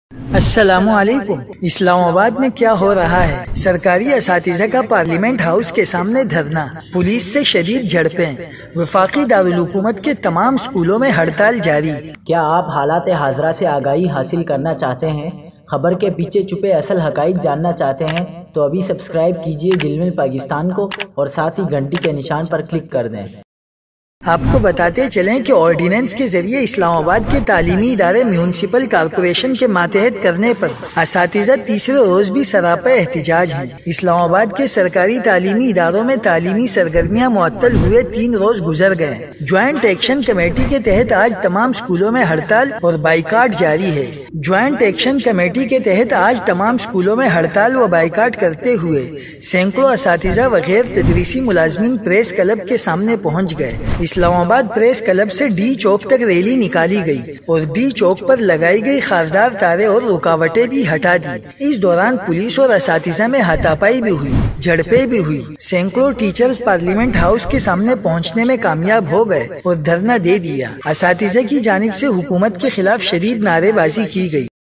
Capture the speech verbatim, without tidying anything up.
السلام علیکم۔ اسلام آباد میں کیا ہو رہا ہے؟ سرکاری اساتذہ کا پارلیمنٹ ہاؤس کے سامنے دھرنا، پولیس سے شدید جھڑپیں، وفاقی دارالحکومت کے تمام سکولوں میں ہڑتال جاری۔ کیا آپ حالات حاضرہ سے آگاہی حاصل کرنا چاہتے ہیں؟ خبر کے پیچھے چھپے اصل حقائق جاننا چاہتے ہیں تو ابھی سبسکرائب کیجئے جلمل پاکستان کو اور ساتھ ہی گھنٹی کے نشان پر کلک کر دیں۔ آپ کو بتاتے چلیں کہ آرڈیننس کے ذریعے اسلام آباد کے تعلیمی ادارے میونسپل کارپوریشن کے ماتحت کرنے پر اساتذہ تیسرے روز بھی سراپا احتجاج ہیں۔ اسلام آباد کے سرکاری تعلیمی اداروں میں تعلیمی سرگرمیاں معطل ہوئے تین روز گزر گئے۔ جوائنٹ ایکشن کمیٹی کے تحت آج تمام سکولوں میں ہڑتال اور بائیکاٹ جاری ہے۔ جوائنٹ ایکشن کمیٹی کے تحت آج تمام سکولوں میں ہڑتال و بائیکاٹ کرتے ہوئے سینکڑوں اساتذہ و غیر تدریسی ملازمین پریس کلب کے سامنے پہنچ گئے۔ اسلام آباد پریس کلب سے ڈی چوک تک ریلی نکالی گئی اور ڈی چوک پر لگائی گئی خاردار تاریں اور رکاوٹیں بھی ہٹا دی۔ اس دوران پولیس اور اساتذہ میں ہاتھاپائی بھی ہوئی، جھڑپیں بھی ہوئی۔ سینکڑوں ٹیچرز پارلیمنٹ ہاؤس کے سامنے پہنچنے میں کامیاب ہو گئے اور دھرنا دے دیا۔ اساتذہ کی جانب سے حکومت کے خلاف شدید نعرے بازی کی گئی۔